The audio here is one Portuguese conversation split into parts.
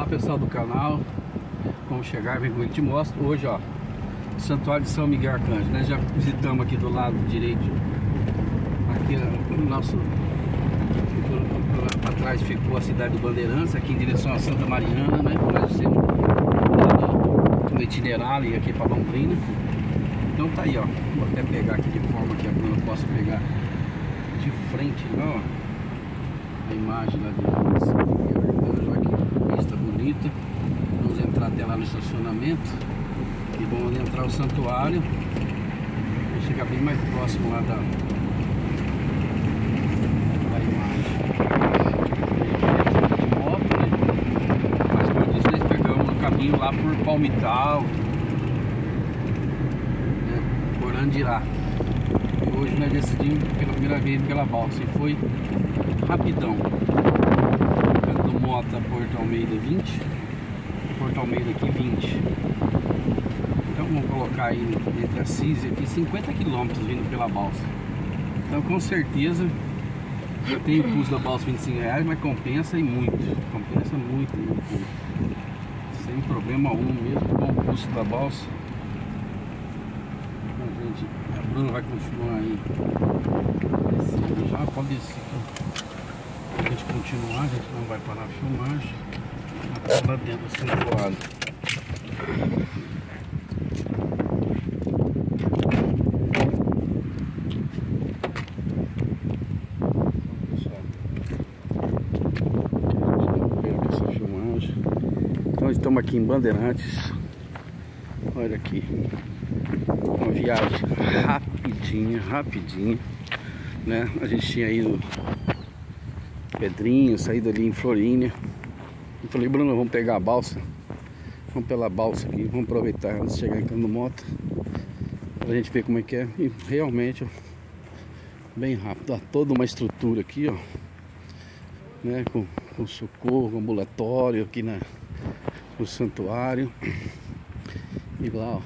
Olá pessoal do canal, como chegar, vem comigo que te mostro. Hoje ó, Santuário de São Miguel Arcanjo, né? Já visitamos aqui do lado direito, aqui o nosso, para trás ficou a cidade do Bandeirantes, aqui em direção a Santa Mariana, né? Nós temos no itinerário aqui para Londrina. Então tá aí ó, vou até pegar aqui de forma que a Bruna possa pegar de frente lá ó, a imagem lá de São Miguel Arcanjo, aqui, vista bonita. Vamos entrar até lá no estacionamento e vamos entrar no santuário. Vou chegar bem mais próximo lá da imagem. De moto, né? Mas como eu disse, nós pegamos o caminho lá por Palmital, né? Por Andirá. E hoje nós decidimos pela primeira vez pela balsa e foi rapidão. Do Mota Porto Almeida 20, Porto Almeida aqui 20. Então vamos colocar aí entre Assis e aqui 50 km vindo pela balsa. Então com certeza tem o custo da balsa R$25, mas compensa e muito. Compensa muito, muito. Sem problema algum mesmo com o custo da balsa. A Bruna vai continuar aí. Já pode descer. A gente continuar, a gente não vai parar a filmagem. Até lá dentro do santuário. Essa filmagem. Então estamos aqui em Bandeirantes. Olha aqui. Uma viagem rapidinha, né? A gente tinha ido Pedrinho, saído ali em Florínia. Eu falei, Bruno, vamos pegar a balsa. Vamos pela balsa aqui, vamos aproveitar antes de chegar em Cano Mota, pra gente ver como é que é. E realmente, ó, bem rápido. Há toda uma estrutura aqui, ó, né? Com socorro, ambulatório aqui no santuário. E lá, ó,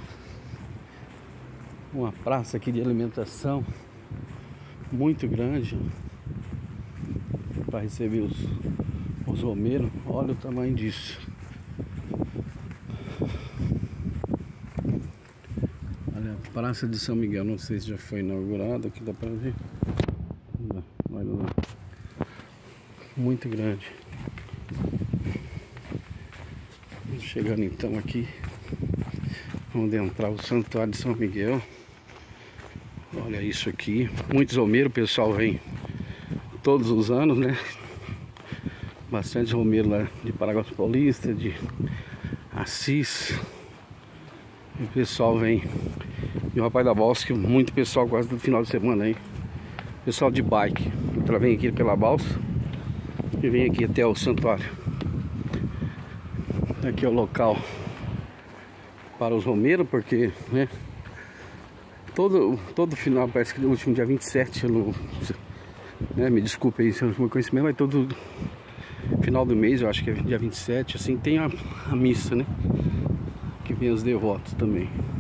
uma praça aqui de alimentação muito grande para receber os romeiros. Olha o tamanho disso. Olha a Praça de São Miguel, não sei se já foi inaugurada, aqui dá para ver. Olha lá, muito grande. Chegando então aqui, vamos adentrar o Santuário de São Miguel. Olha isso aqui, muitos romeiros, o pessoal vem todos os anos, né? Bastante romeiro lá de Paraguai Paulista, de Assis. E o pessoal vem. E o rapaz da balsa, que muito pessoal quase do final de semana aí. Pessoal de bike. Ela vem aqui pela balsa e vem aqui até o santuário. Aqui é o local para os romeiros, porque, né? Todo final, parece que no último dia 27, eu não, né, me desculpe aí se eu não tenho conhecimento, mas todo final do mês, eu acho que é dia 27, assim, tem a missa, né? Que vem os devotos também.